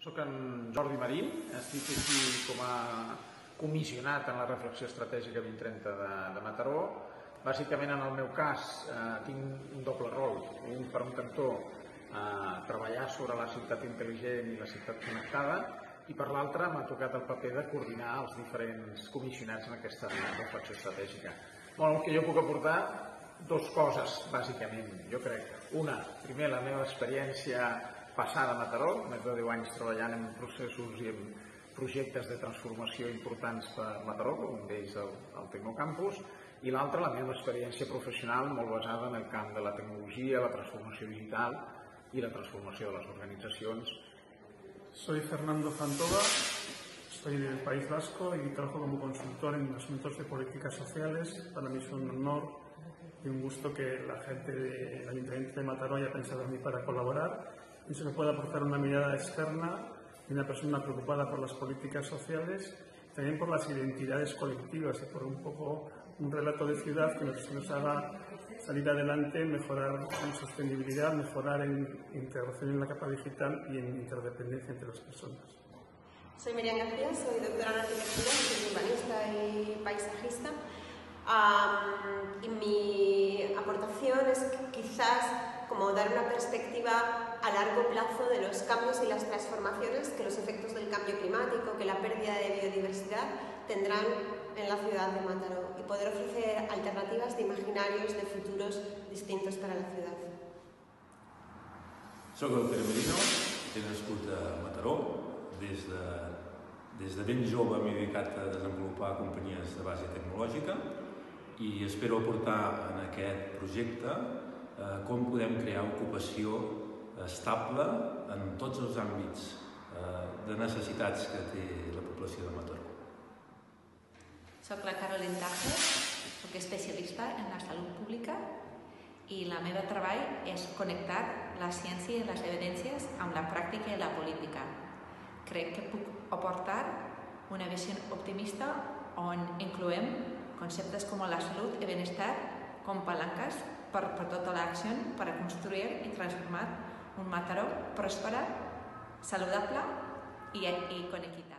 Soc en Jordi Marín, estic aquí com a comissionat en la reflexió estratègica 2030 de Mataró. Bàsicament, en el meu cas, tinc un doble rol. Un, per un cantó, treballar sobre la ciutat intel·ligent i la ciutat connectada, i per l'altre m'ha tocat el paper de coordinar els diferents comissionats en aquesta reflexió estratègica. El que jo puc aportar, dues coses, bàsicament, jo crec. Una, primer, la meva experiència passada a Mataró, més de 10 anys treballant en processos i en projectes de transformació importants per Mataró, com d'ells el Tecnocampus, i l'altra, la meva experiència professional molt basada en el camp de la tecnologia, la transformació digital i la transformació de les organitzacions. Soy Fernando Fantova, soy del País Vasco y trabajo como consultor en asuntos de políticas sociales. Para mí es un honor y un gusto que la gente del Ayuntamiento de Mataró haya pensado en mí para colaborar. Pienso que puede aportar una mirada externa de una persona preocupada por las políticas sociales, también por las identidades colectivas y por un poco un relato de ciudad que nos haga salir adelante, mejorar en sostenibilidad, mejorar en integración en la capa digital y en interdependencia entre las personas. Soy Miriam García, soy doctora en arquitectura, soy urbanista y paisajista. Y mi aportación es quizás como dar una perspectiva a largo plazo de los cambios y las transformaciones que los efectos del cambio climático, que la pérdida de biodiversidad tendrán en la ciudad de Mataró y poder ofrecer alternativas de imaginarios de futuros distintos para la ciudad. Soc el Pere Merino, he nascut a Mataró. Des de ben jove m'he dedicat a desenvolupar companyies de base tecnològica i espero aportar en aquest projecte com podem crear ocupació estable en tots els àmbits de necessitats que té la població de Mataró. Soc la Carolina Tajo, soc especialista en la salut pública i el meu treball és connectar la ciència i les evidències amb la pràctica i la política. Crec que puc aportar una visió optimista on incloem conceptes com la salut i benestar com palanques per tota l'acció per construir i transformar un Mataró pròspera, saludable i con equitat.